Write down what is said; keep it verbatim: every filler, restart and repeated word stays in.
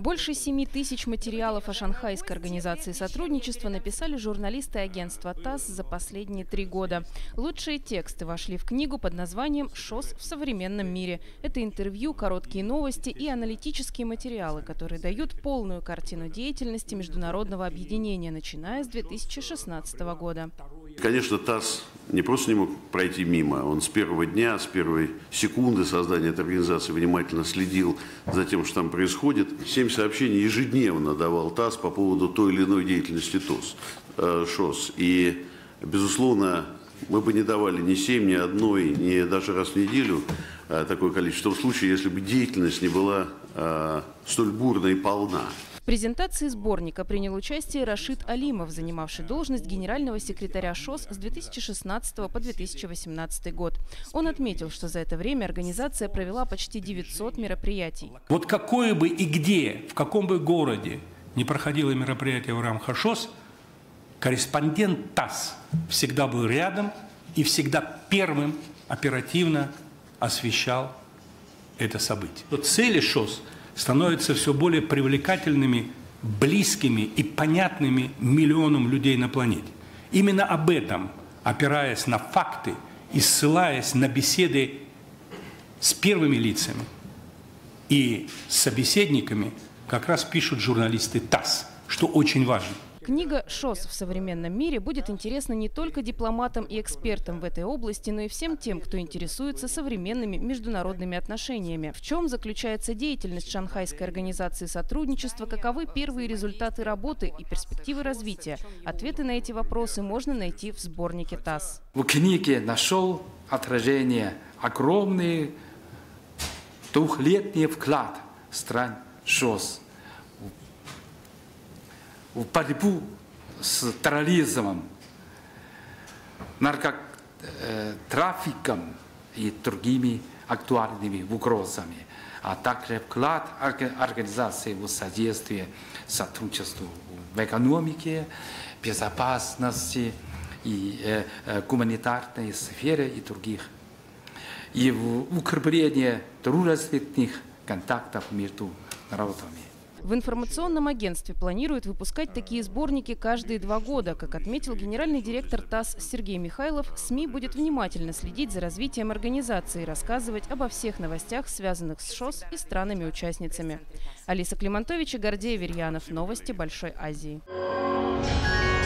Больше семи тысяч материалов о Шанхайской организации сотрудничества написали журналисты агентства ТАСС за последние три года. Лучшие тексты вошли в книгу под названием «ШОС в современном мире». Это интервью, короткие новости и аналитические материалы, которые дают полную картину деятельности международного объединения, начиная с две тысячи шестнадцатого года. Конечно, ТАСС не просто не мог пройти мимо, он с первого дня, с первой секунды создания этой организации внимательно следил за тем, что там происходит. Семь сообщений ежедневно давал ТАСС по поводу той или иной деятельности ТОС, э, ШОС. И, безусловно, мы бы не давали ни семь, ни одной, ни даже раз в неделю э, такое количество, в том случае, если бы деятельность не была э, столь бурна и полна. В презентации сборника принял участие Рашид Алимов, занимавший должность генерального секретаря ШОС с две тысячи шестнадцатого по две тысячи восемнадцатый год. Он отметил, что за это время организация провела почти девятьсот мероприятий. Вот какое бы и где, в каком бы городе не проходило мероприятие в рамках ШОС, корреспондент ТАСС всегда был рядом и всегда первым оперативно освещал это событие. Вот цели ШОС становятся все более привлекательными, близкими и понятными миллионам людей на планете. Именно об этом, опираясь на факты и ссылаясь на беседы с первыми лицами и с собеседниками, как раз пишут журналисты ТАСС, что очень важно. Книга «ШОС в современном мире» будет интересна не только дипломатам и экспертам в этой области, но и всем тем, кто интересуется современными международными отношениями. В чем заключается деятельность Шанхайской организации сотрудничества, каковы первые результаты работы и перспективы развития? Ответы на эти вопросы можно найти в сборнике ТАСС. В книге нашел отражение огромный двухлетний вклад стран ШОС в борьбу с терроризмом, наркотрафиком и другими актуальными угрозами, а также вклад организации в содействие сотрудничеству в экономике, безопасности и э, гуманитарной сфере и других, и в укреплении дружественных контактов между народами. В информационном агентстве планируют выпускать такие сборники каждые два года. Как отметил генеральный директор ТАСС Сергей Михайлов, СМИ будет внимательно следить за развитием организации и рассказывать обо всех новостях, связанных с ШОС и странами-участницами. Алиса Климантович и Гордей Аверьянов. Новости Большой Азии.